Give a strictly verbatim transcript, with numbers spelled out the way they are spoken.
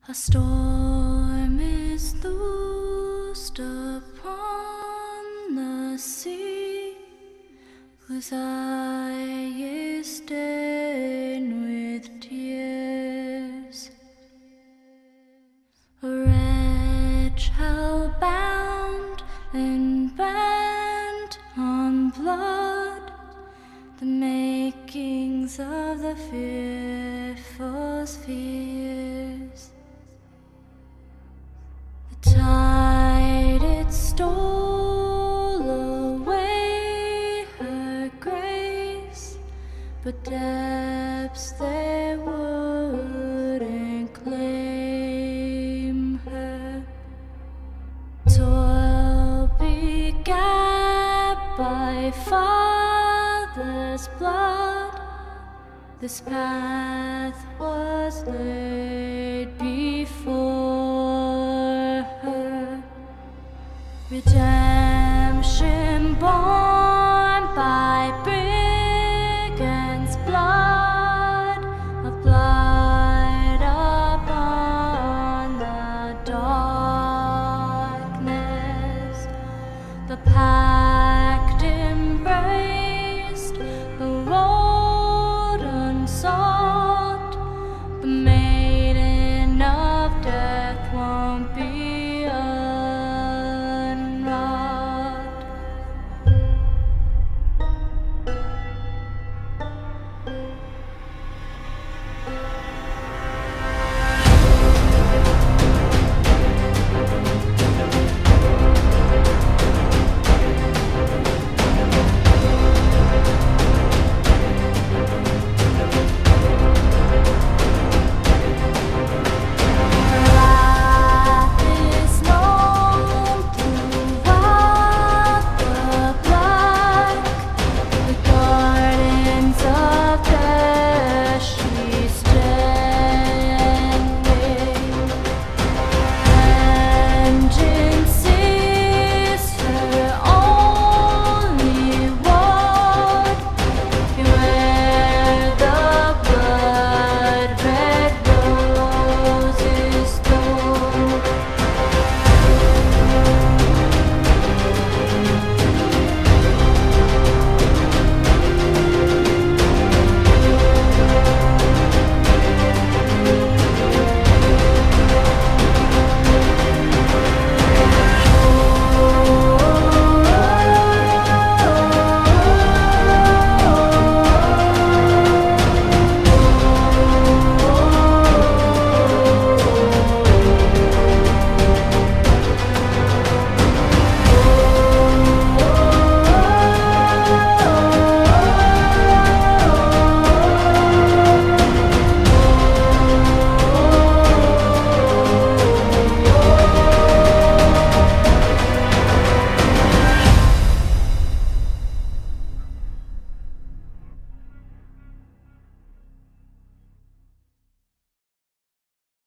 A storm is loosed upon the sea, whose eye is stained with tears. A wretch hell-bound and bent on blood, the makings of the fearful spheres. The tide, it stole away her grace, but depths they wouldn't claim her. Toil begat by father's blood, this path was laid.